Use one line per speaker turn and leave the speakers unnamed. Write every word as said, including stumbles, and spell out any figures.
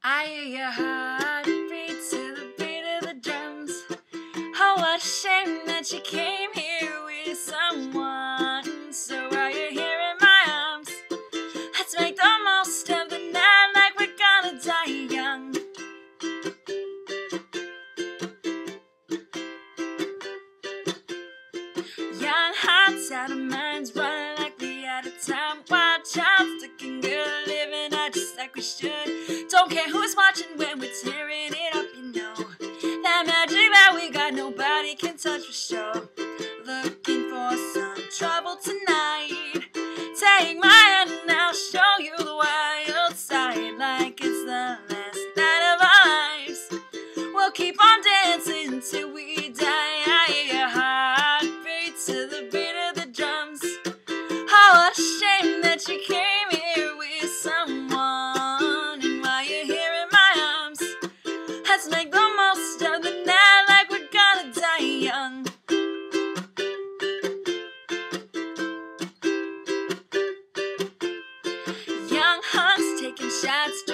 I hear your heartbeat to the beat of the drums. Oh, what a shame that you came here with someone. So while you're here in my arms, let's make the most of the night like we're gonna die young. Young hearts out of minds, running like we out of time. Wild child, looking good, living out just like we should. Don't care who's watching when we're tearing it up, you know. That magic that we got, nobody can touch for sure. Looking for some trouble tonight. Take my hand and I'll show you the wild side. Like it's the last night of our lives. We'll keep on dancing till we die. I hear your heartbeat to the beat of the drums. Oh, what a shame that you came here with someone. And while you're here in my arms, let's make the most of the night like we're gonna die young. Young hunks taking shots,